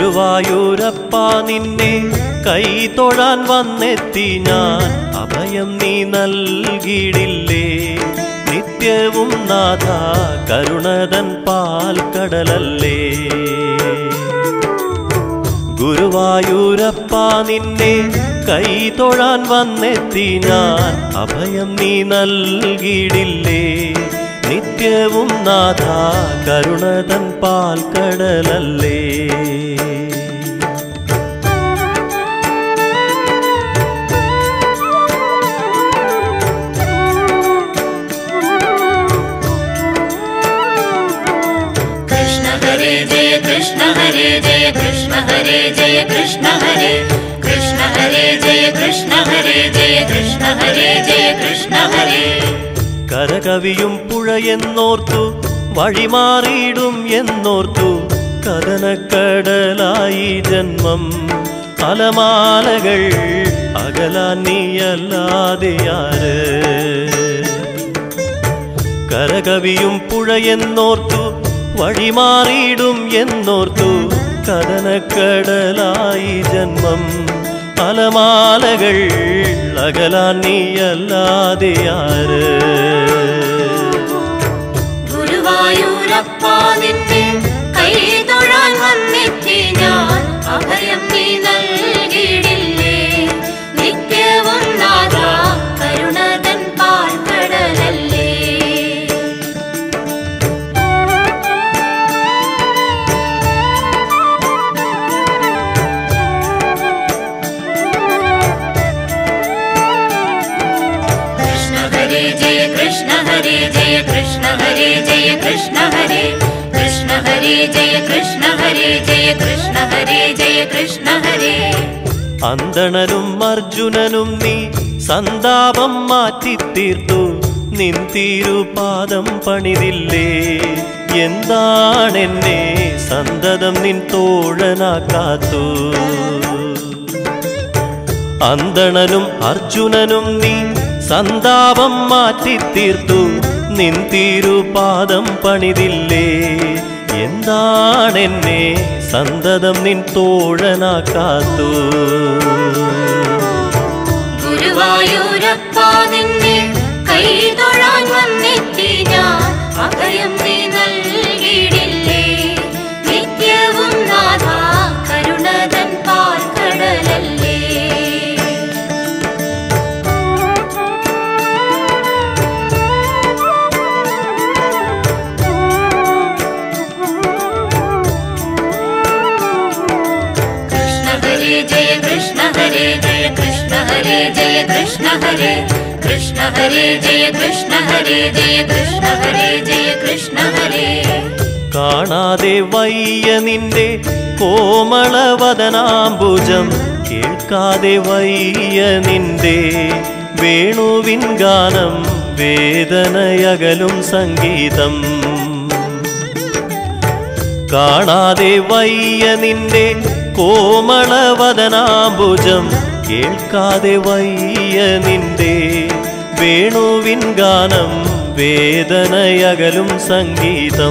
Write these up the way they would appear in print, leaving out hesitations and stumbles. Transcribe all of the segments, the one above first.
ഗുരുവായൂരപ്പ നിന്നെ കൈ തൊഴാൻ വന്നെത്തി ഞാൻ, അഭയം നീ നൽകിയിടില്ലേ നിത്യവും നാഥ കരുണതൻ പാൽക്കടലല്ലേ. ഗുരുവായൂരപ്പ നിന്നെ കൈ തൊഴാൻ വന്നെത്തി ഞാൻ, അഭയം നീ നൽകിയിടില്ലേ നിത്യവും നാഥ കരുണതൻ പാൽക്കടലല്ലേ. कृष्ण हरे जय कृष्ण हरे जय कृष्ण हरे, कृष्ण हरे जय कृष्ण हरे जय कृष्ण हरे जय कृष्ण हरे. കരകവിയും പുഴയെന്നോർത്തു വഴിമാറിയിടും എന്നോർത്തു, കഥനക്കടലായി ജന്മം അലമാലകൾ അകലാൻ നീയല്ലാതെയാര്. കരകവിയും പുഴയെന്നോർത്തു വഴിമാറിയിടും എന്നോർത്തു, കഥനക്കടലായി ജന്മം അലമാലകൾ അകലാൻ നീയല്ലാതെയാര്. ഗുരുവായൂരപ്പ നിന്നെ കൈ തൊഴാൻ വന്നെത്തി ഞാൻ, അഭയം നീ നൽകിയിടില്ലേ നിത്യവും നാഥ കരുണതൻ പാൽക്കടലല്ലേ. कृष्ण हरे जय कृष्ण हरे जय कृष्ण हरे, कृष्ण हरे जय कृष्ण हरे जय कृष्ण हरे जय कृष्ण हरे. അന്തണനും അർജുനനും നീ സന്താപം മാറ്റിത്തീർത്തു, നിൻ തിരുപാദം പണിതില്ലേ എന്താണെന്നെ സന്തതം നിൻ തോഴനാക്കാത്തു. അന്തണനും അർജുനനും നീ സന്താപം മാറ്റിത്തീർത്തു, നിൻ തിരുപാദം പണിതില്ലേ എന്താണെന്നെ സന്തതം നിൻ തോഴനാക്കാത്തു. ഗുരുവായൂരപ്പ നിന്നെ കൈ തൊഴാൻ വന്നെത്തി ഞാൻ, അഭയം നീ നൽകിയിടില്ലേ നിത്യവും നാഥ കരുണതൻ പാൽക്കടലല്ലേ. जय कृष्ण हरे जय कृष्ण हरे जय कृष्ण हरे, कृष्ण हरे जय कृष्ण हरे जय कृष्ण हरे जय कृष्ण हरे. കാണാതെ വയ്യ നിന്റെ കോമളവദനാംബുജം, കേൾക്കാതെ വയ്യ നിന്റെ വേണുവിൻ ഗാനം വേദനയകലും സംഗീതം. കാണാതെ വയ്യ നിന്റെ കോമളവദനാംബുജം, കേൾക്കാതെ വയ്യ നിന്റെ വേണുവിൻ ഗാനം വേദനയകലും സംഗീതം.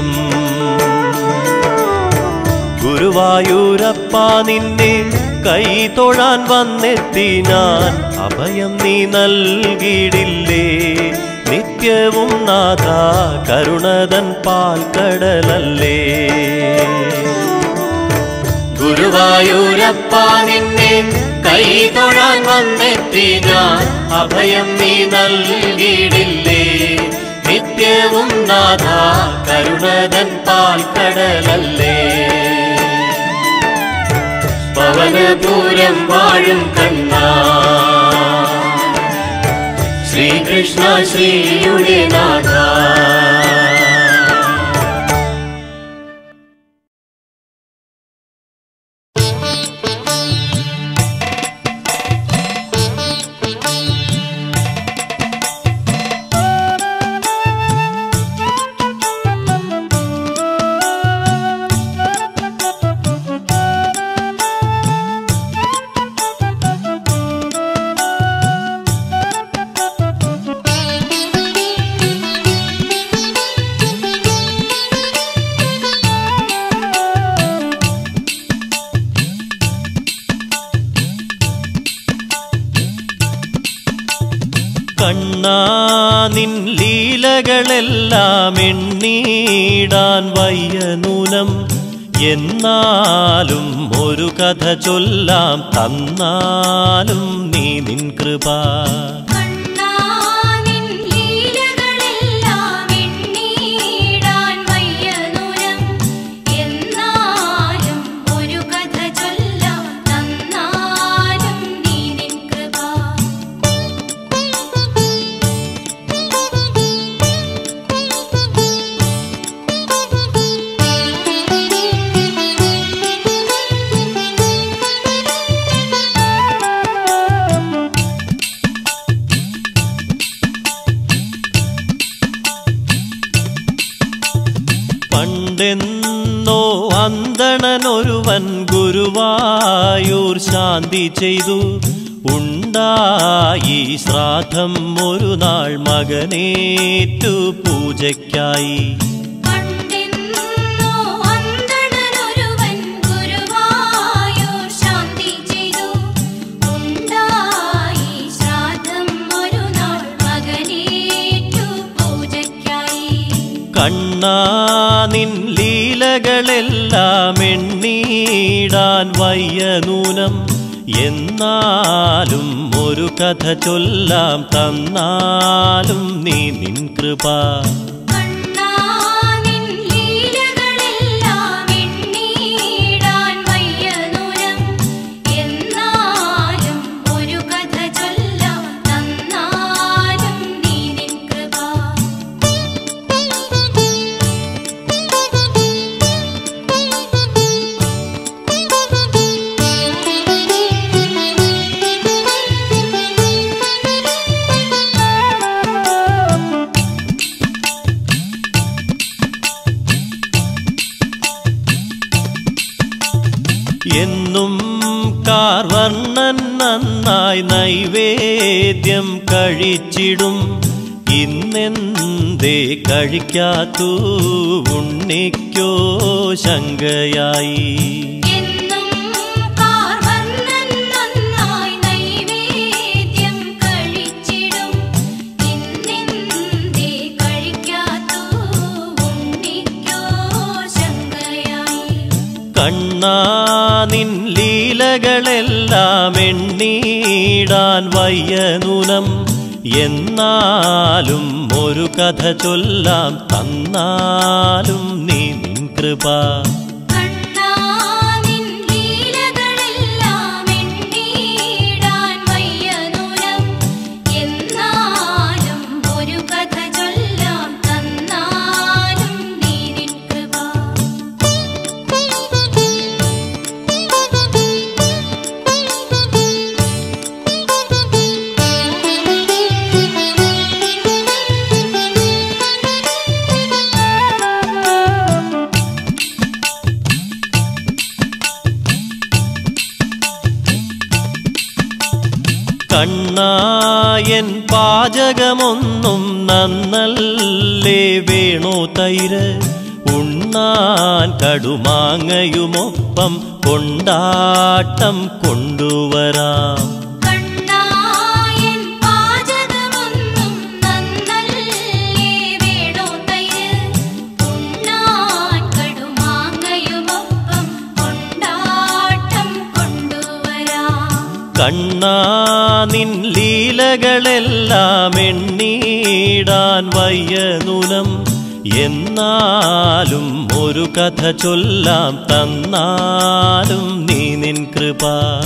ഗുരുവായൂരപ്പ നിന്നെ കൈ തൊഴാൻ വന്നെത്തി ഞാൻ, അഭയം നീ നൽകിയിടില്ലേ നിത്യവും നാഥ കരുണതൻ പാൽക്കടലല്ലേ. ഗുരുവായൂരപ്പ നിന്നെ കൈ തൊഴാൻ വന്നെത്തി ഞാൻ, അഭയം നീ നൽകിയിടില്ലേ നിത്യവും നാഥ കരുണതൻ പാൽക്കടലല്ലേ. പവനപുരം വാഴും കണ്ണാ ശ്രീകൃഷ്ണ ശ്രീയുടെ നാഥ. കണ്ണാ നിൻ ലീലകളെല്ലാം എണ്ണീടാൻ വയ്യ നൂനം. എന്നാലും ഒരു കഥ ചൊല്ലാം തന്നാലും നീ നിൻ കൃപ. പണ്ടെന്നോ അന്തണനൊരുവൻ ഗുരുവായൂർ ശാന്തി ചെയ്തു. ഉണ്ടായി ശ്രാദ്ധം ഒരു നാൾ മകനേറ്റു പൂജയ്ക്കായി. കണ്ണാ നിൻ ലീലകളെല്ലാം എണ്ണീടാൻ വയ്യ നൂനം. എന്നാലും ഒരു കഥ ചൊല്ലാം തന്നാലും നീ നിൻ കൃപ. എന്നും കാർവർണ്ണൻ നന്നായി നൈവേദ്യം കഴിച്ചിടും. ഇന്നെന്തേ കഴിക്കാത്തു ഉണ്ണിക്കോ ശങ്കയായി. കണ്ണാ നിൻ ലീലകളെല്ലാം എണ്ണീടാൻ വയ്യ നൂനം. എന്നാലും ഒരു കഥ ചൊല്ലാം തന്നാലും നീ നിൻ കൃപ. കണ്ണായൻ പാചകമൊന്നും നന്നല്ലേ വേണോ തൈര്. ഉണ്ണാൻ കടുമാങ്ങയുമൊപ്പം കൊണ്ടാട്ടം കൊണ്ടുവരാം. കണ്ണാ നിൻ ലീലകളെല്ലാം എണ്ണീടാൻ വയ്യ നൂനം. എന്നാലും ഒരു കഥ ചൊല്ലാം തന്നാലും നീ നിൻ കൃപ.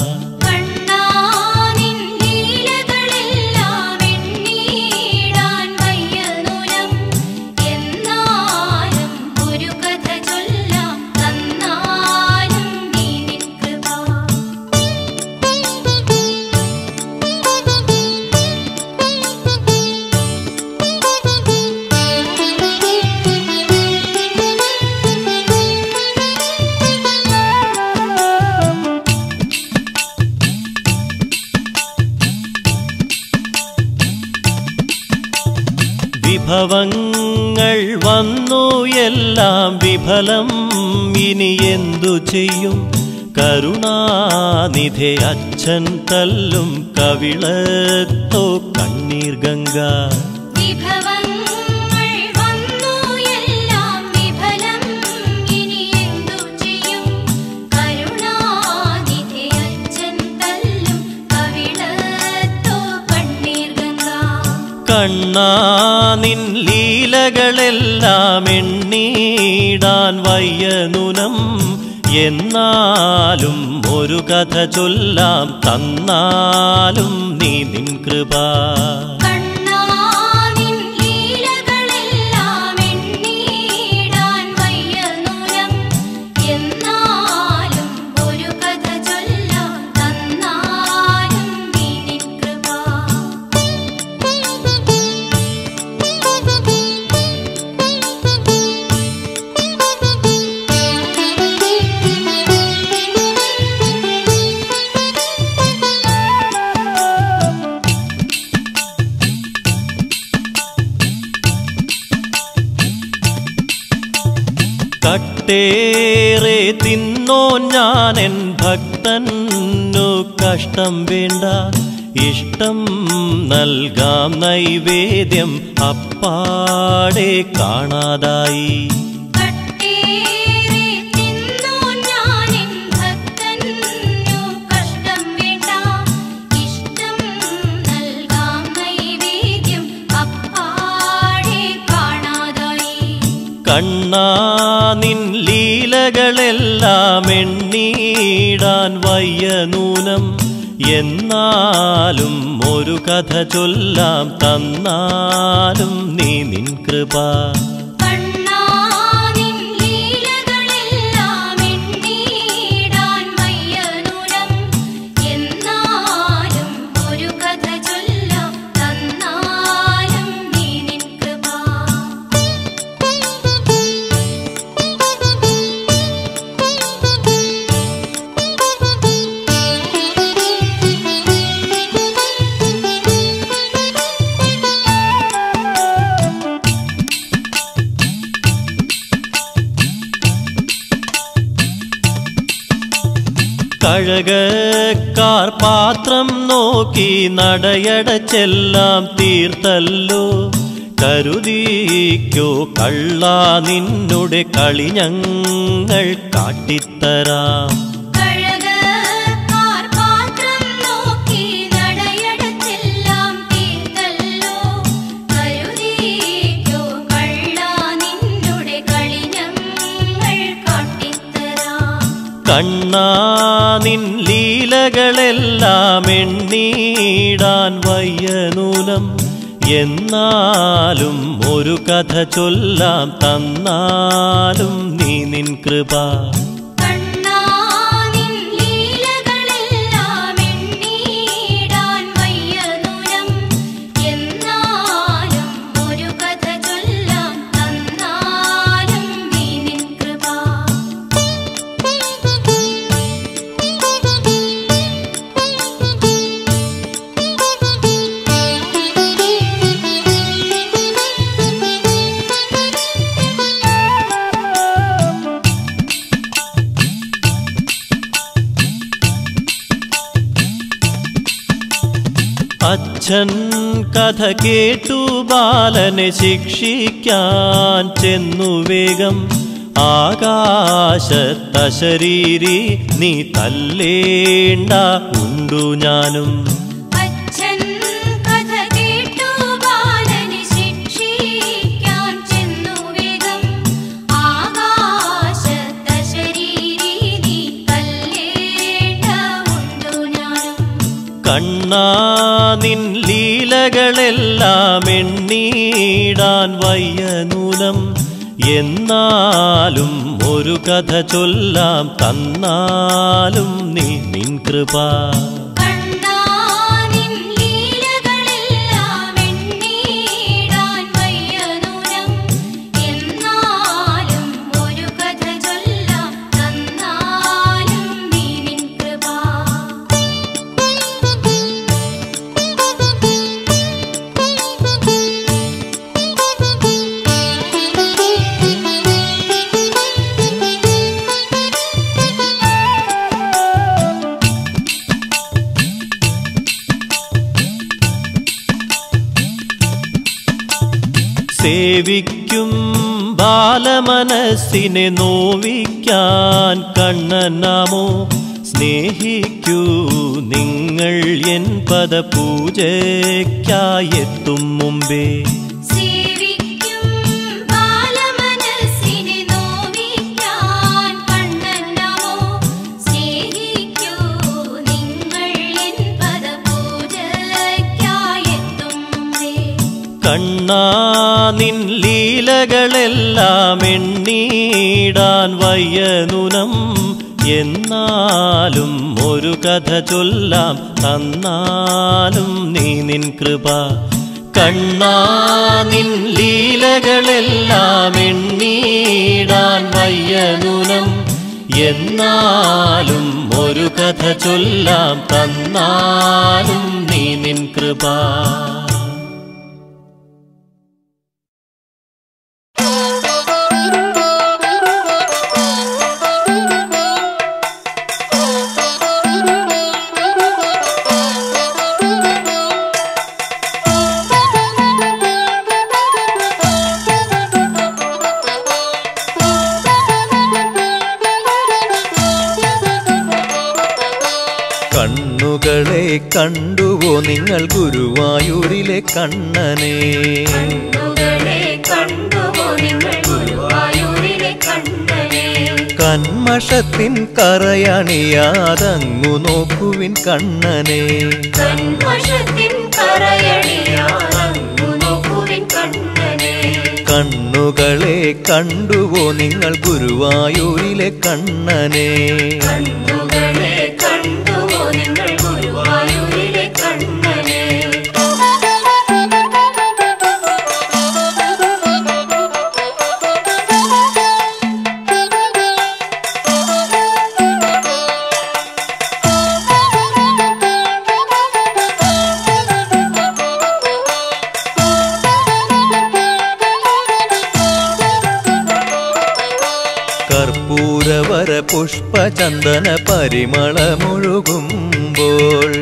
വിഭവങ്ങൾ വന്നു എല്ലാം വിഫലം. ഇനി എന്തു ചെയ്യും? കരുണാ കരുണാനിധി അച്ഛൻ തല്ലും കവിളത്തോ കണ്ണീർ ഗംഗ. കണ്ണാ നിൻ ലീലകളെല്ലാം എണ്ണീടാൻ വയ്യനുനം. എന്നാലും ഒരു കഥ ചൊല്ലാം തന്നാലും നീ നിൻ കൃപ. കട്ടേറെ തിന്നോ ഞാനെൻ ഭക്തന്നു കഷ്ടം വേണ്ട. ഇഷ്ടം നൽകാം നൈവേദ്യം അപ്പാടെ കാണാതായി. കണ്ണാ നിൻ ലീലകളെല്ലാം എണ്ണീടാൻ വയ്യനൂനം. എന്നാലും ഒരു കഥ ചൊല്ലാം തന്നാലും നീ നിൻ കൃപ. കഴകക്കാർ പാത്രം നോക്കി നടയടച്ചെല്ലാം തീർത്തല്ലോ. കരുതിക്കോ കള്ളാ നിന്നുടെ കളി ഞങ്ങൾ കാട്ടിത്തരാം. കണ്ണാ നിൻ ലീലകളെല്ലാം എണ്ണീടാൻ വയ്യനൂനം. എന്നാലും ഒരു കഥ ചൊല്ലാം തന്നാലും നീ നിൻ കൃപ. അച്ഛൻ കഥ കേട്ടു ബാലനെ ശിക്ഷിക്കാൻ ചെന്നു വേഗം. ആകാശത്തശരീരി നീ തല്ലേണ്ട ഉണ്ടു ഞാനും. കണ്ണാ നിൻ ലീലകളെല്ലാം എണ്ണീടാൻ വയ്യനൂനം. എന്നാലും ഒരു കഥ ചൊല്ലാം തന്നാലും നീ നിൻ കൃപ. സേവിക്കും ബാലമനസ്സിനെ നോവിക്കാൻ കണ്ണനാമോ സ്നേഹിക്കൂ നിങ്ങൾ എൻ പദപൂജയ്ക്കായെത്തും മുമ്പേ. കണ്ണാ നിൻ ലീലകളെല്ലാം എണ്ണീടാൻ വയ്യനുനം, എന്നാലും ഒരു കഥ ചൊല്ലാം തന്നാലും നീ നിൻ കൃപ. കണ്ണാ നിൻ ലീലകളെല്ലാം എണ്ണീടാൻ വയ്യനുനം, എന്നാലും ഒരു കഥ ചൊല്ലാം തന്നാലും നീ നിൻ കൃപ. കണ്ണുകളെ കണ്ടുവോ നിങ്ങൾ ഗുരുവായൂരിലെ കണ്ണനെ? കന്മഷത്തിൻ കറയണിയാതങ്ങു നോക്കുവിൻ കണ്ണനെ. കണ്ണുകളെ കണ്ടുവോ നിങ്ങൾ ഗുരുവായൂരിലെ കണ്ണനെ? കർപ്പൂരവര പുഷ്പചന്ദന പരിമളമൊഴുകുമ്പോൾ,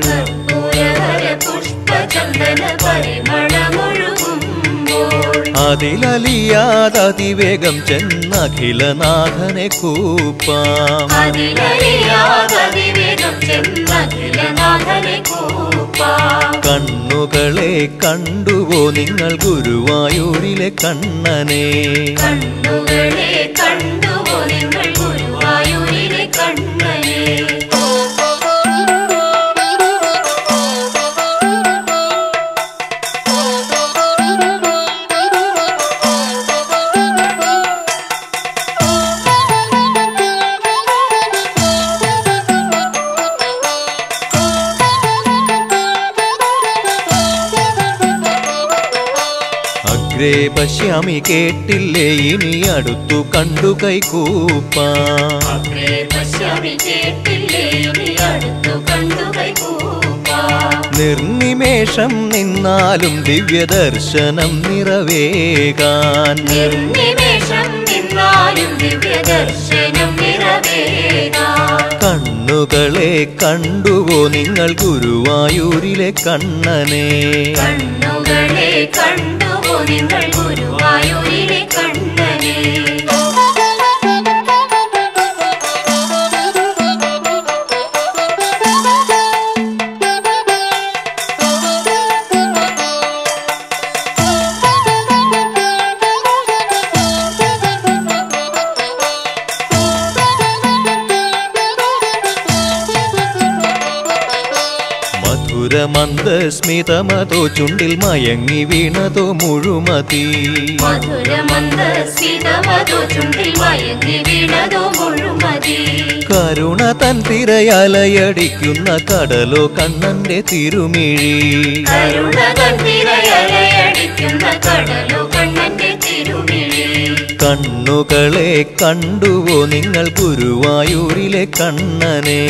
അതിലലിയാതതിവേഗം ചെന്നഖിലനാഥനെ കൂപ്പാം. കണ്ണുകളെ കണ്ടുവോ നിങ്ങൾ ഗുരുവായൂരിലെ കണ്ണനെ? അഗ്രേ പശ്യാമി കേട്ടില്ലേ ഇനി അടുത്തു കണ്ടു കൈകൂപ്പാം. നിർനിമേഷം നിന്നാലും ദിവ്യദർശനം നിറവേകാൻ. കണ്ണുകളെ കണ്ടുവോ നിങ്ങൾ ഗുരുവായൂരിലെ കണ്ണനെ? മധുരമന്ദസ്മിതമതോ ചുണ്ടിൽ മയങ്ങി വീണതോ മുഴുമതി. കരുണ തൻ തിരയലയടിക്കുന്ന കടലോ കണ്ണന്റെ തിരുമിഴി. കണ്ണുകളെ കണ്ടുവോ നിങ്ങൾ ഗുരുവായൂരിലെ കണ്ണനെ?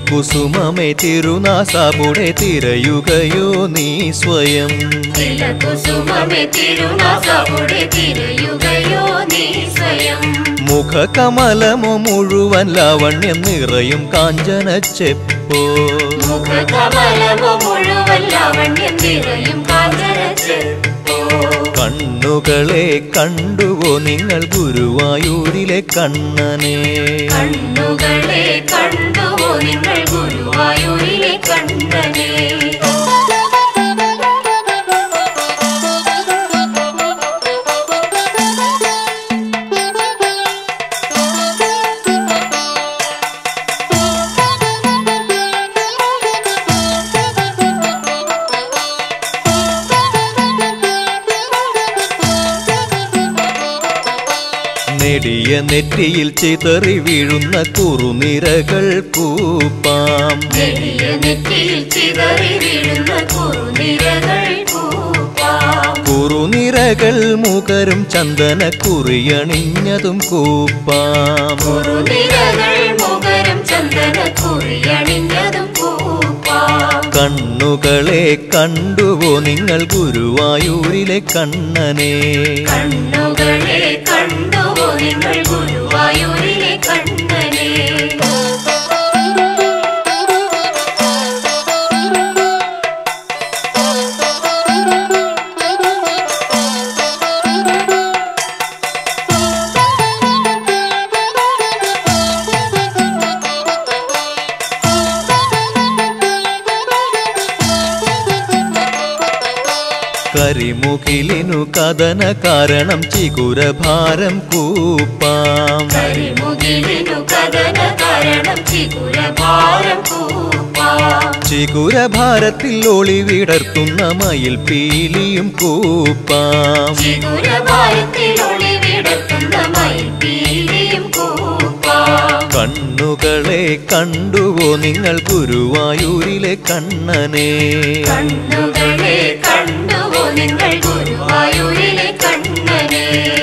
തിലകുസുമമേ തിരുനാസാപുടെ തിരയുകയോ നീ സ്വയം തിലകുസുമമേ തിരുനാസാപുടെ തിരയുകയോ നീ സ്വയം മുഖകമലമോ മുഴുവൻ ലാവണ്യം നിറയും കാഞ്ചന ചെപ്പോ മുഖകമലമോ മുഴുവൻ ലാവണ്യം നിറയും കാഞ്ചന ചെപ്പോ കണ്ണുകളെ കണ്ടുവോ നിങ്ങൾ ഗുരുവായൂരിലെ കണ്ണനെ കണ്ണുകളെ കണ്ടുവോ നിങ്ങൾ ഗുരുവായൂരിലെ കണ്ണനെ നെടിയ നെറ്റിയിൽ ചിതറി വീഴുന്ന കുറുനിരകൾ കൂപ്പാം നെടിയ നെറ്റിയിൽ ചിതറി വീഴുന്ന കുറുനിരകൾ കൂപ്പാം കുറുനിരകൾ മുകരും ചന്ദന കുറിയണിഞ്ഞതും കൂപ്പാം കുറുനിരകൾ മുകരും ചന്ദന കുറിയണിഞ്ഞതും കൂപ്പാം കണ്ണുകളെ കണ്ടുവോ നിങ്ങൾ ഗുരുവായൂരിലെ കണ്ണനെ കണ്ണുകളെ കണ്ടുവോ നിങ്ങൾ ഗുരുവായൂരിലെ കണ്ണനെ കരിമുകിലിനു കഥന കാരണം ചികുരഭാരം കൂപ്പാം കരിമുകിലിനു കഥന കാരണം ചികുരഭാരം കൂപ്പാം ചികുരഭാരത്തിൽ ഒളിവിടർത്തുന്ന മയിൽ പീലിയും കൂപ്പാം ചികുരഭാരത്തിൽ ഒളിവിടർത്തുന്ന മയിൽ പീലിയും കൂപ്പാം കണ്ണുകളെ കണ്ടുവോ നിങ്ങൾ ഗുരുവായൂരിലെ കണ്ണനെ കണ്ണുകളെ കണ്ടുവോ നിങ്ങൾ ഗുരുവായൂരിലെ കണ്ണനെ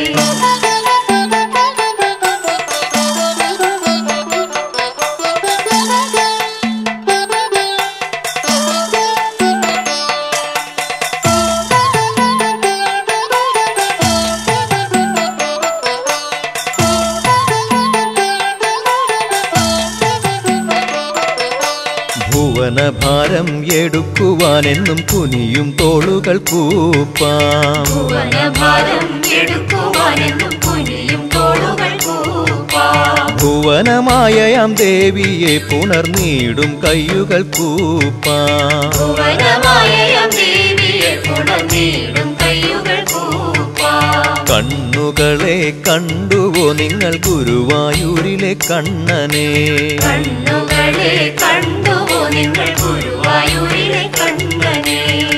ഭുവനഭാരം എടുക്കുവാനെന്നും കുനിയും തോളുകൾ കൂപ്പാം ഭുവനഭാരം എടുക്കുവാനെന്നും കുനിയും തോളുകൾ കൂപ്പാം ഭുവനമായയാം ദേവിയെ പുണർനീടും കയ്യുകൾ കൂപ്പാം ഭുവനമായയാം ദേവിയെ പുണർനീടും കയ്യുകൾ കൂപ്പാം കണ്ണുകളെ കണ്ടുവോ നിങ്ങൾ ഗുരുവായൂരിലെ കണ്ണനെ കണ്ണുകളെ കണ്ടുവോ നിങ്ങൾ ഗുരുവായൂരിലെ കണ്ണനെ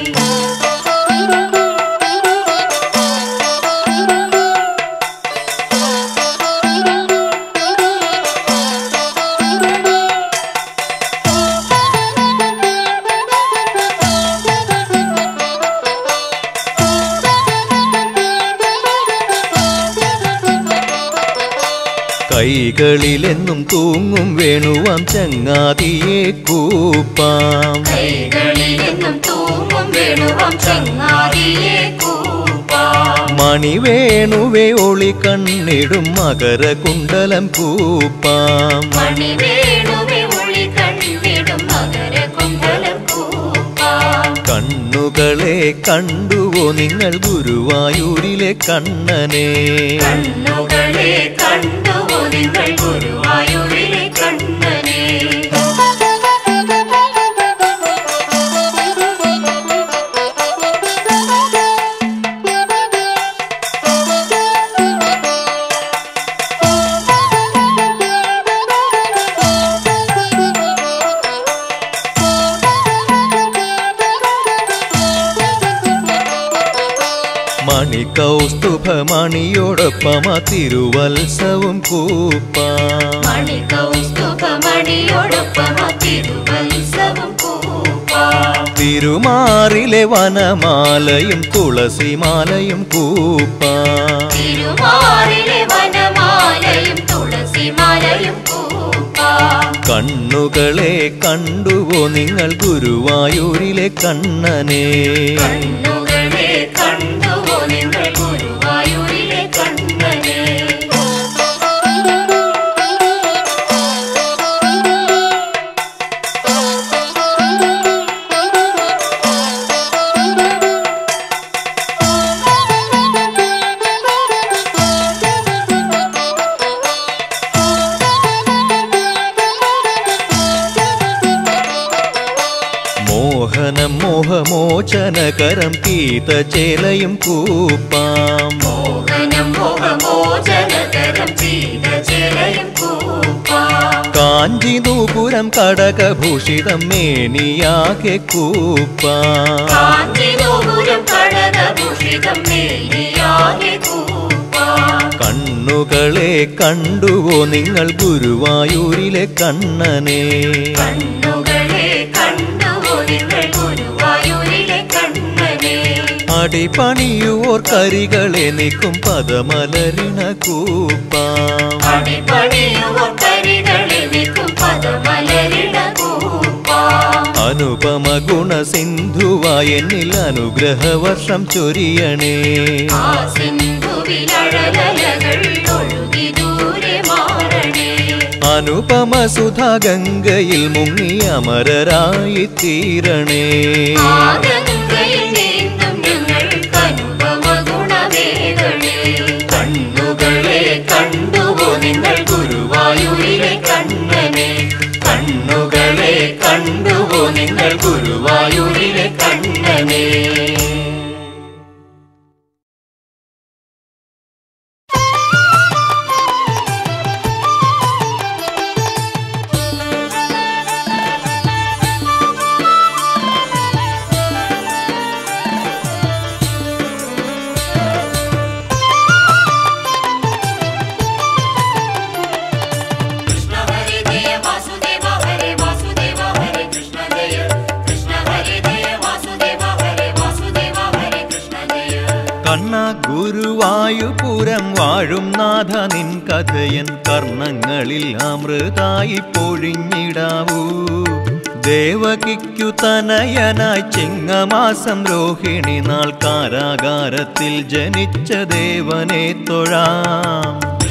കൈകളിലെന്നും തൂങ്ങും വേണുവാം ചങ്ങാതിയെ കൂപ്പാം കൈകളിലെന്നും തൂങ്ങും വേണുവാം ചങ്ങാതിയെ കൂപ്പാം മണിവേണുവേ ഒളി കണ്ണിടും മകരകുണ്ടലം കൂപ്പാം മണിവേണുവേ ഒളി കണ്ണിടും മകരകുണ്ടലം കൂപ്പാം കണ്ണുകളെ കണ്ടുവോ നിങ്ങൾ ഗുരുവായൂരിലെ കണ്ണനെ കണ്ണുകളെ കണ്ടുവോ നിങ്ങൾ ഗുരുവായൂരിലെ കണ്ണനെ മണികൗസ്തുഭമണിയോടൊപ്പം തിരുവത്സവും കൂപ്പാം മണികൗസ്തുഭമണിയോടൊപ്പം തിരുവത്സവും കൂപ്പാം തിരുമാറിലെ വനമാലയും തുളസിമാലയും കൂപ്പാം തിരുമാറിലെ വനമാലയും തുളസിമാലയും കൂപ്പാം കണ്ണുകളെ കണ്ടുവോ നിങ്ങൾ ഗുരുവായൂരിലെ കണ്ണനെ? കണ്ണുകളെ കണ്ടുവോ നിങ്ങൾ ഗുരുവായൂരിലെ കണ്ണനെ? മോഹനം മോഹമോചനകരം പീതചേലയും കൂപ്പാം. മോഹനം മോഹമോചനകരം പീതചേലയും കൂപ്പാം. കാഞ്ചി നൂപുരം കടകഭൂഷിതം മേനിയാകെ കൂപ്പാം. കാഞ്ചി നൂപുരം കടകഭൂഷിതം മേനിയാകെ കൂപ്പാം. കണ്ണുകളെ കണ്ടുവോ നിങ്ങൾ ഗുരുവായൂരിലെ കണ്ണനെ? കണ്ണുകളെ കണ്ടുവോ നിങ്ങൾ ഗുരുവായൂരിലെ കണ്ണനെ? അടിപണിയുവോർ കരികളെ നീക്കും പദമലരിണ കൂപ്പാം. അടിപണിയുവോർ കരികളെ നീക്കും പദമലരിണ കൂപ്പാം. അനുപമ ഗുണസിന്ധുവായ എന്നിൽ അനുഗ്രഹവർഷം ചൊരിയണേ. ആ സിന്ധുവിലഴലകൾ ഒഴുകി ദൂരെ മാറണേ. അനുപമ സുധാഗംഗയിൽ മുങ്ങി അമരരായി തീരണേ. ആ ഗംഗയിൽ നീന്തും ഞങ്ങൾക്ക് അനുപമ ഗുണമേകണേ. കണ്ണുകളെ കണ്ടുവോ നിങ്ങൾ ഗുരുവായൂരിലെ കണ്ണനെ? കണ്ണുകളെ കണ്ടുവോ നിങ്ങൾ ഗുരുവായൂരിലെ കണ്ണനെ? ഗുരുവായൂപുരം വാഴും നാഥ നിൻ കഥയൻ കർണങ്ങളിൽ അമൃതായി പൊഴിഞ്ഞിടാവൂ. ദേവകിക്കു തനയനായി ചിങ്ങമാസം രോഹിണി നാൾ കാരാകാരത്തിൽ ജനിച്ച ദേവനെ തൊഴാം.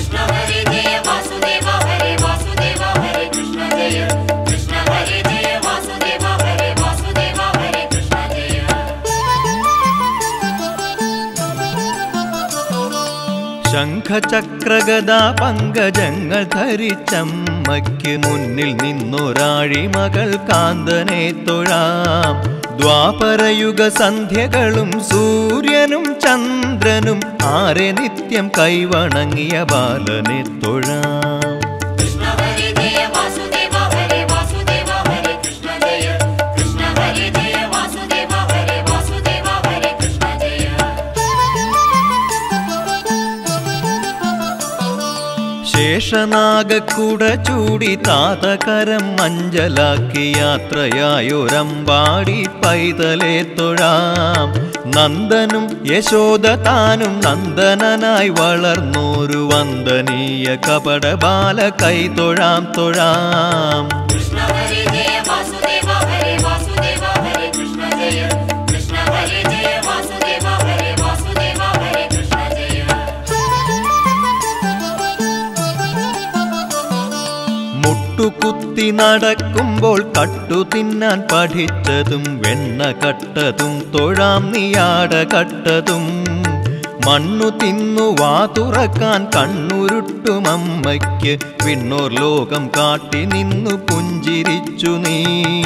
ശംഖചക്രഗദാ പങ്കജങ്ങൾ ധരിച്ചമ്മയ്ക്ക് മുന്നിൽ നിന്നൊരാഴിമകൾ കാന്തനെ തൊഴാം. ദ്വാപരയുഗ സന്ധ്യകളും സൂര്യനും ചന്ദ്രനും ആരെ നിത്യം കൈവണങ്ങിയ ബാലനെ തൊഴാം. ശേഷനാഗക്കുട ചൂടി താതകരം മഞ്ചലാക്കി യാത്രയായൊരമ്പാടി പൈതലെ തൊഴാം. നന്ദനും യശോദ താനും നന്ദനനായി വളർന്നോരു വന്ദനീയ കപടബാല കൈ തൊഴാം തൊഴാം. മുട്ടുകുത്തി നടക്കുമ്പോൾ കട്ടു തിന്നാൻ പഠിച്ചതും വെണ്ണ കട്ടതും തൊഴാം നീയാട കട്ടതും. മണ്ണു തിന്നു വാ തുറക്കാൻ കണ്ണുരുട്ടും അമ്മയ്ക്ക് വിണ്ണോർ ലോകം കാട്ടി നിന്നു പുഞ്ചിരിച്ചു നീ.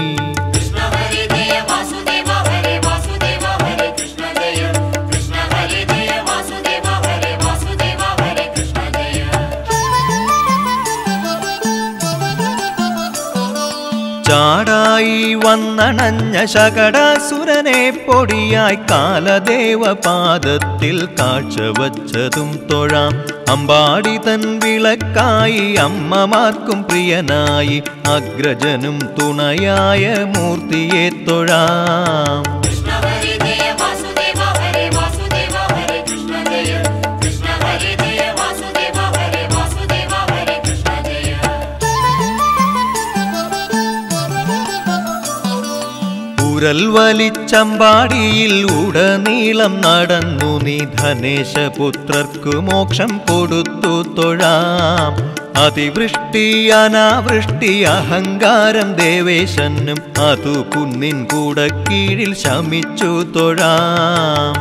ചാടായി വന്നണഞ്ഞ ശകടാസുരനെ പൊടിയായി കാലദേവപാദത്തിൽ കാഴ്ചവച്ചതും തൊഴാം. അമ്പാടി തൻ വിളക്കായി അമ്മമാർക്കും പ്രിയനായി അഗ്രജനും തുണയായ മൂർത്തിയെ തൊഴാം. ചുരൽ വലിച്ചമ്പാടിയിൽ ഉടനീളം നടന്നു നീ ധനേശപുത്രർക്കു മോക്ഷം കൊടുത്തു തൊഴാം. അതിവൃഷ്ടി അനാവൃഷ്ടി അഹങ്കാരം ദേവേശനും അതു കുന്നിൻ കൂട കീഴിൽ ശമിച്ചു തൊഴാം.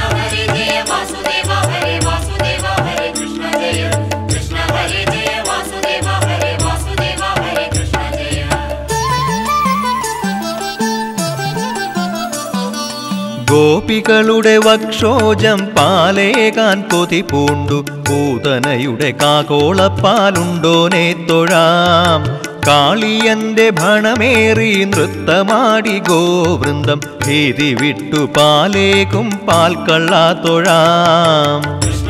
ഗോപികളുടെ വക്ഷോജം പാലേകാൻ കൊതി പൂണ്ടു പൂതനയുടെ കാകോളപ്പാലുണ്ടോനെ തൊഴാം. കാളിയന്റെ ഭണമേറി നൃത്തമാടി ഗോവൃന്ദം ഭീതി വിട്ടു പാലേകും പാൽക്കള്ള തൊഴാം.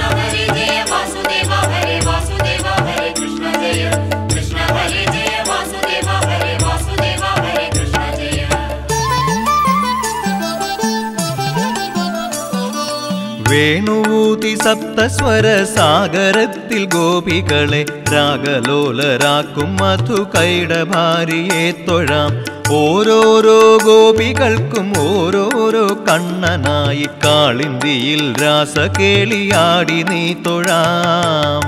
വേണുവൂതി സപ്തസ്വര സാഗരത്തിൽ ഗോപികളെ രാഗലോലരാക്കും മധുകൈടഭാരിയെ തൊഴാം. ഓരോരോ ഗോപികൾക്കും ഓരോരോ കണ്ണനായി കാളിന്തിയിൽ രാസകേളിയാടി നീ തൊഴാം.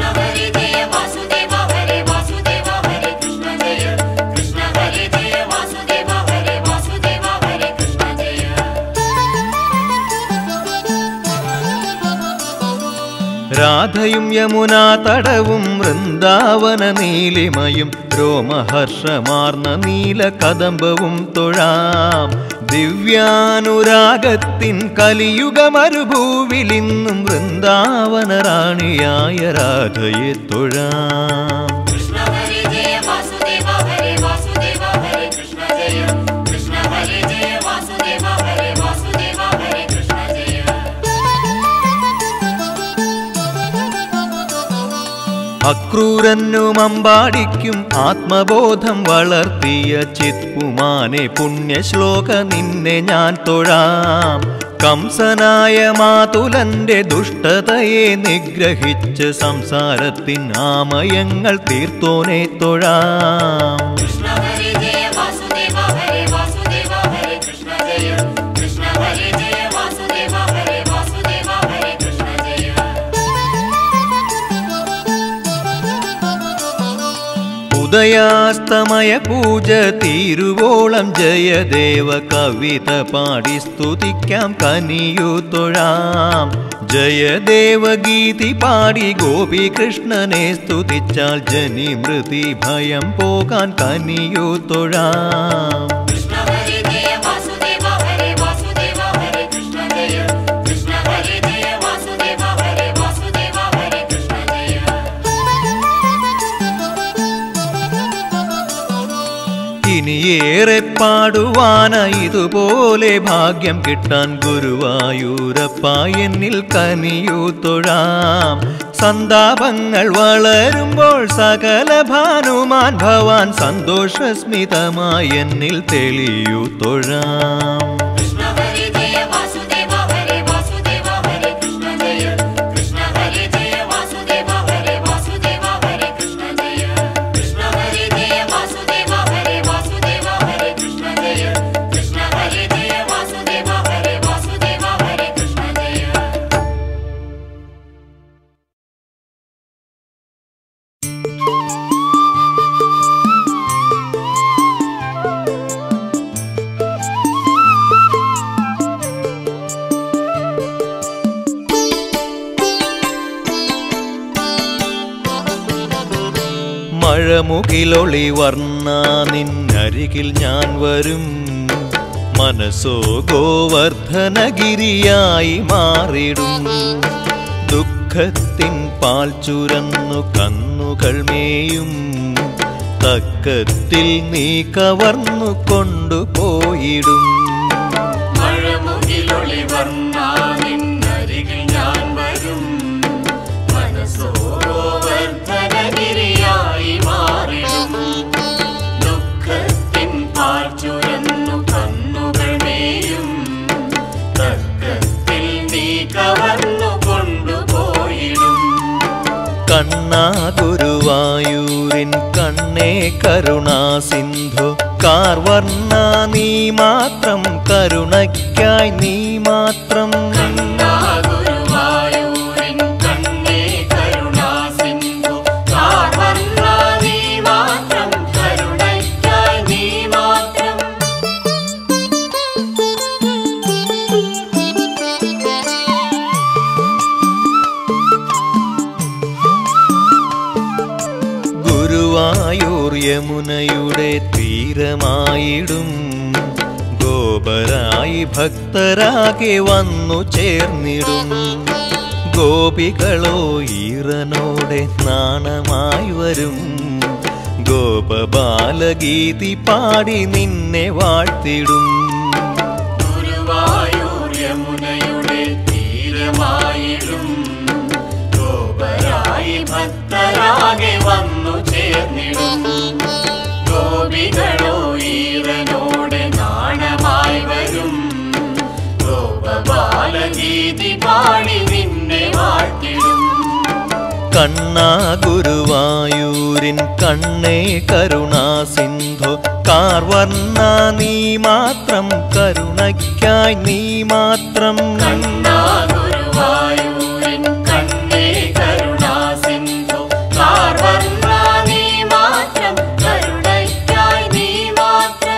രാധയും യമുനാ തടവും വൃന്ദാവന നീലിമയും രോമഹർഷമാർന്ന നീല കദംബവും തൊഴാം. ദിവ്യാനുരാഗത്തിൻ കലിയുഗ മരുഭൂവിലിന്നും വൃന്ദാവന റാണിയായ രാധയെ തൊഴാം. അക്രൂരനും അമ്പാടിക്കും ആത്മബോധം വളർത്തിയ ചിത്പുമാനെ പുണ്യശ്ലോക നിന്നെ ഞാൻ തൊഴാം. കംസനായ മാതുലന്റെ ദുഷ്ടതയെ നിഗ്രഹിച്ച് സംസാരത്തിൻ ആമയങ്ങൾ തീർത്തോനെ തൊഴാം. ഉദയാസ്തമയ പൂജ തീരുവോളം ജയദേവ കവിത പാടി സ്തുതിക്കാം കനിയു തൊഴാം. ജയദേവ ഗീതി പാടി ഗോപികൃഷ്ണനെ സ്തുതിച്ചാൽ ജനിമൃതി ഭയം പോകാൻ കനിയു തൊഴാം. ഇനിയേറെ പാടുവാന ഇതുപോലെ ഭാഗ്യം കിട്ടാൻ ഗുരുവായൂരപ്പ എന്നിൽ കനിയു തൊഴാം. സന്താപങ്ങൾ വളരുമ്പോൾ സകല ഭാനുമാൻ ഭവാൻ സന്തോഷസ്മിതമായി എന്നിൽ തെളിയു തൊഴാം. മഴമുകിലൊളി വർണ്ണ നിന്നരികിൽ ഞാൻ വരും. മനസ്സോ ഗോവർദ്ധനഗിരിയായി മാറിടും. ദുഃഖത്തിൻ പാൽ ചുരന്നു കന്നുകൾ മേയും തക്കത്തിൽ നീ കവർന്നു കൊണ്ടുപോയിടും. മഴമുകിലൊളി വർണ്ണ നിന്നരികിൽ ഞാൻ വരും. മനസ്സോ ഗോവർദ്ധനഗിരിയായി മാറിടും. ദുഃഖത്തിൻ പാൽ ചുരന്നു കന്നുകൾ മേയും തക്കത്തിൽ നീ കവർന്നു കൊണ്ടുപോയിടും. കണ്ണാ ഗുരുവായൂരിൻ കണ്ണേ കരുണാ സിന്ധു കാ കാർവർണ്ണ നീ മാത്രം കരുണയ്ക്കായി നീ മാത്രം കണ്ണാ ഗുരുവായൂരിൻ കണ്ണേ കരുണാസിന്ധു കാർവർണ്ണ നീ മാത്രം കരുണയ്ക്കായി നീ മാത്രം ഗുരുവായൂർ യമുനയുടെ തീരമായിടും ഗോപരായി ഭക്തരാകെ വന്നു ചേർന്നിടും ഗോപികളോ ഈറനോടെ നാണമായി വരും ഗോപബാലഗീതി പാടി നിന്നെ വാഴ്ത്തിടും ഗുരുവായൂർ യമുനയുടെ തീരമായിടും ഗോപരായി ഭക്തരാകെ വന്നു ചേർന്നിടും ഗോപികളോ ഈറനോടെ നാണമായി വരും ഗോപബാലഗീതി പാടി നിന്നെ വാഴ്ത്തിടും കണ്ണാ ഗുരുവായൂരിൻ കണ്ണേ കരുണാസിന്ധു കാർവർണ്ണ നീ മാത്രം കരുണയ്ക്കായി നീ മാത്രം കണ്ണാ ഗുരുവായൂരിൻ കണ്ണേ കരുണാസിന്ധു കാർവർണ്ണ നീ മാത്രം കരുണയ്ക്കായി നീ മാത്രം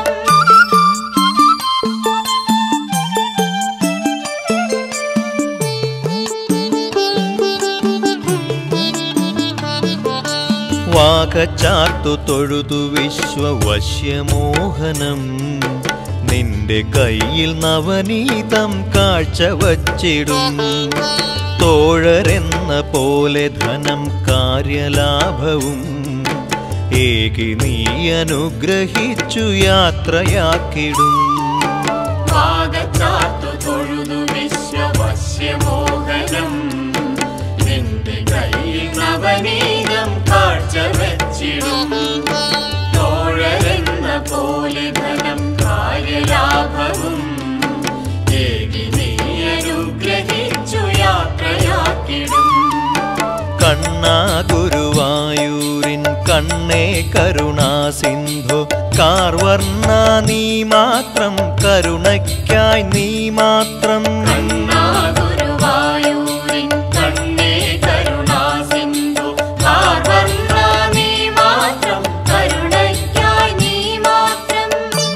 വാകച്ചാർത്തു തൊഴുതു വിശ്വവശ്യമോഹനം നിന്റെ കയ്യിൽ നവനീതം കാഴ്ചവച്ചിടും തോഴരെന്ന പോലെ ധനം കാര്യലാഭവും ഏകി നീ അനുഗ്രഹിച്ചു യാത്രയാക്കിടും വാകച്ചാർത്തു തൊഴുതു വിശ്വവശ്യമോഹനം നിന്റെ കയ്യിൽ നവനീതം കാഴ്ചവച്ചിടും തോഴരെന്ന പോലെ ധനം കാര്യലാഭവും ഏകി നീ അനുഗ്രഹിച്ചു യാത്രയാക്കിടും കണ്ണാ ഗുരുവായൂരിൻ കണ്ണേ കരുണാസിന്ധു കാർവർണ്ണ നീ മാത്രം കരുണയ്ക്കായി നീ മാത്രം കണ്ണാ ഗുരുവായൂരിൻ കണ്ണേ കരുണാസിന്ധു കാർവർണ്ണ നീ മാത്രം കരുണയ്ക്കായി നീ മാത്രം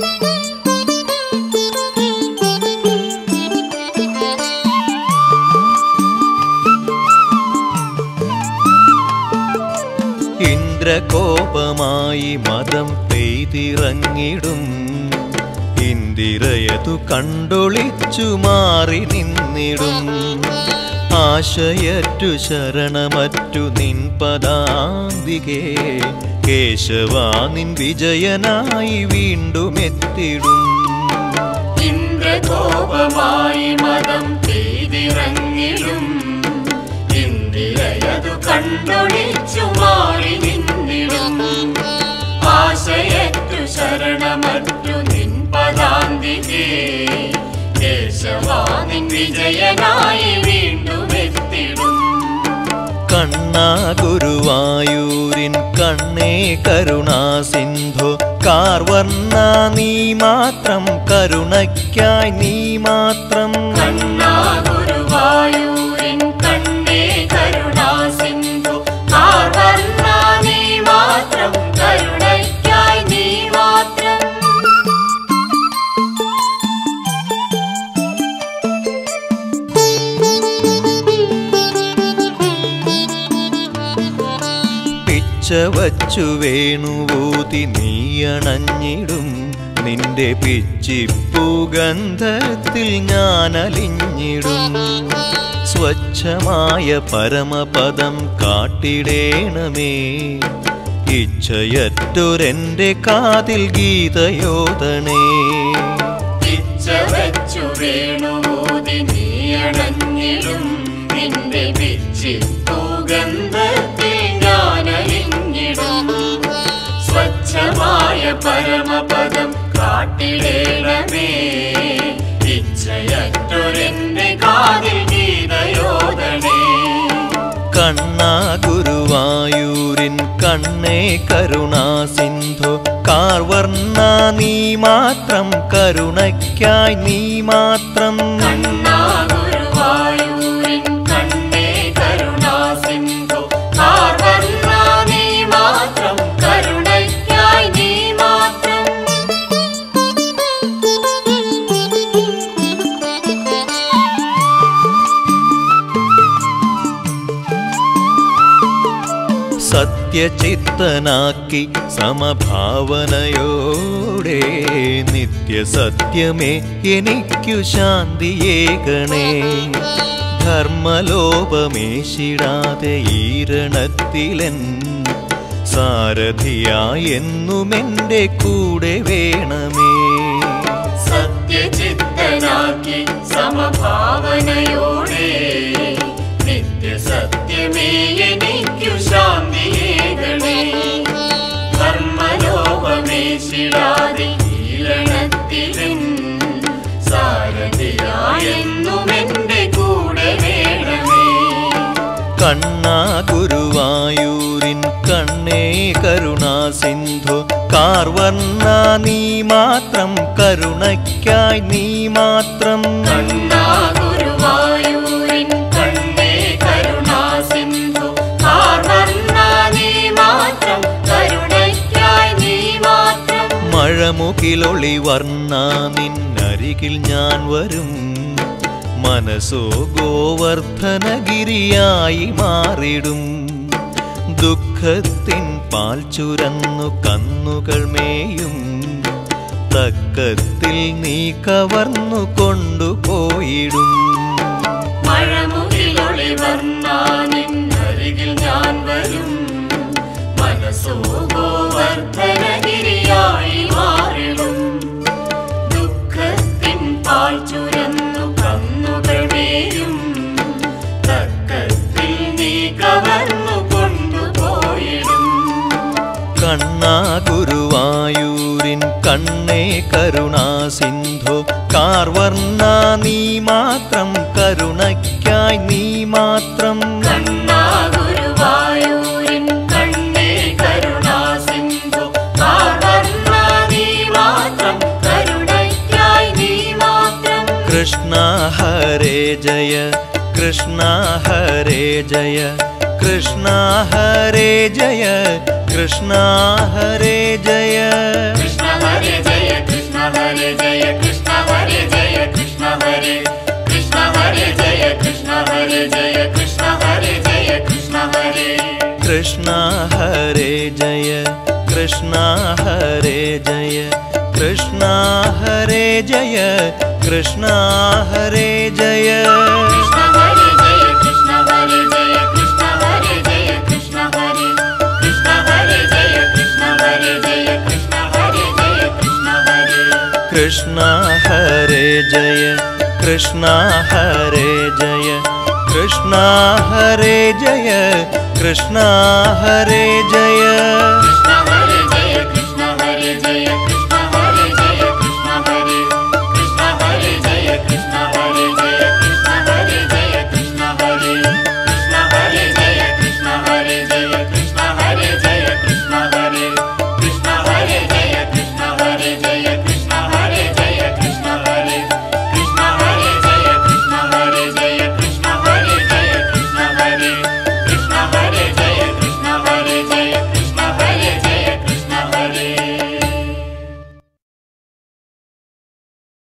ഇന്ദ്രകോപമായി മതം പെയ്തിറങ്ങിടും ഇന്ദിരയതു കണ്ടൊളിച്ചു മാറി നിന്നിടും ആശയറ്റു ശരണമറ്റു നിൻ പദാന്തികേ കേശവാ നിൻ വിജയനായി വീണ്ടും എത്തിടും ഇന്ദ്രകോപമായി മതം പെയ്തിറങ്ങിടും ഇന്ദിരയതു കണ്ടൊളിച്ചു മാറി നിന്നിടും ആശയറ്റു ശരണമറ്റു നിൻ പദാന്തികേ കേശവാ നിൻ വിജയനായി വീണ്ടും എത്തിടും കണ്ണാ ഗുരുവായൂരിൻ കണ്ണേ കരുണാസിന്ധു കാർവർണ്ണ നീ മാത്രം കരുണയ്ക്കായി നീ മാത്രം കണ്ണാ ഗുരുവായൂരിൻ കണ്ണേ കരുണാസിന്ധു കാർവർണ്ണ നീ മാത്രം കരുണയ്ക്കായി നീ മാത്രം പിച്ചവച്ചു വേണുവൂതി നീയണഞ്ഞിടും നിന്റെ പിച്ചിപ്പൂഗന്ധത്തിൽ ഞാനലിഞ്ഞിടും സ്വച്ഛമായ പരമപദം കാട്ടിടേണമേ ഇച്ഛയറ്റൊരെന്റെ കാതിൽ ഗീതയോദണേ പിച്ചവച്ചു വേണുവൂതി നീയണഞ്ഞിടും നിന്റെ പിച്ചിപ്പൂഗന്ധത്തിൽ ഞാനലിഞ്ഞിടും സ്വച്ഛമായ പരമപദം കാട്ടിടേണമേ ഇച്ഛയറ്റൊരെന്റെ കാതിൽ ഗീതയോദണേ കണ്ണാ ഗുരുവായൂരിൻ കണ്ണേ കരുണാസിന്ധു കാർ കാർവർണ്ണ നീ മാത്രം കരുണയ്ക്കായി നീ മാത്രം കണ്ണാ ഗുരുവായൂരിൻ കണ്ണേ കരുണാസിന്ധു കാർവർണ്ണ നീ മാത്രം കരുണയ്ക്കായി നീ മാത്രം സത്യചിത്തനാക്കി സമഭാവനയോടെ നിത്യസത്യമേ എനിക്കു ശാന്തിയേകണേ ധർമ്മലോപമേശിടാതെ ഈരണത്തിലെൻ സാരഥിയായി എന്നുമെൻ്റെ കൂടെ വേണമേ സത്യചിത്തനാക്കി സമഭാവനയോടെ നിത്യസത്യമേ എനിക്കു ശാന്തിയേകണേ ധർമ്മലോപമേശിടാതെ ഈരണത്തിലെൻ സാരഥിയായെന്നുമെന്റെ കൂടെ വേണമേ കണ്ണാ ഗുരുവായൂരിൻ കണ്ണേ കരുണാസിന്ധു കാർവർണ്ണ നീ മാത്രം കരുണയ്ക്കായി നീ മാത്രം കണ്ണാ ഗുരുവായൂരിൻ കണ്ണേ കരുണാസിന്ധു കാർവർണ്ണ നീ മാത്രം കരുണയ്ക്കായി നീ മാത്രം മഴമുകിലൊളി വർണ്ണ നിന്നരികിൽ ഞാൻ വരും മനസ്സോ ഗോവർദ്ധനഗിരിയായി മാറിടും ദുഃഖത്തിൻ പാൽ ചുരന്നു കന്നുകൾ മേയും തക്കത്തിൽ നീ കവർന്നു കൊണ്ടുപോയിടും മഴമുകിലൊളി വർണ്ണാനിന്നരികിൽ ഞാൻ വരും മനസ്സോ ഗോവർദ്ധനഗിരിയായി മാറിടും ദുഃഖത്തിൻ പാൽ ചുരന്നു കന്നുകൾ മേയും തക്കത്തിൽ നീ കവർന്നു കൊണ്ടുപോയിടും കണ്ണാ ഗുരുവായൂരിൻ കണ്ണേ കരുണാസിന്ധു കാർവർണ്ണ നീ മാത്രം കരുണയ്ക്കായി നീ മാത്രം കണ്ണാ ഗുരുവായൂരിൻ കണ്ണേ കരുണാസിന്ധു കാർവർണ്ണ നീ മാത്രം കരുണയ്ക്കായി നീ മാത്രം കൃഷ്ണ ഹരേ ജയ കൃഷ്ണ ഹരേ ജയ കൃഷ്ണ ഹരേ ജയ കൃഷ്ണ ഹരേ ജയ കൃഷ്ണ ഹരേ ജയ കൃഷ്ണ ഹരേ ജയ കൃഷ്ണ ഹരേ ജയ കൃഷ്ണ ഹരേ കൃഷ്ണ ഹരേ ജയ കൃഷ്ണ ഹരേ ജയ കൃഷ്ണ ഹരേ ജയ കൃഷ്ണ ഹരേ കൃഷ്ണ ഹരേ ജയ കൃഷ്ണ ഹരേ ജയ കൃഷ്ണ ഹരേ ജയ കൃഷ്ണ ഹരേ ജയ കൃഷ്ണ ഹരേ ജയ കൃഷ്ണ ഹരേ ജയ കൃഷ്ണ ഹരേ ജയ കൃഷ്ണ ഹരേ കൃഷ്ണ ഹരേ ജയ കൃഷ്ണ ഹരേ ജയ കൃഷ്ണ ഹരേ ജയ കൃഷ്ണ ഹരേ കൃഷ്ണ ഹരേ ജയ കൃഷ്ണ ഹരേ ജയ കൃഷ്ണ ഹരേ ജയ കൃഷ്ണ ഹരേ ജയ കൃഷ്ണ ഹരേ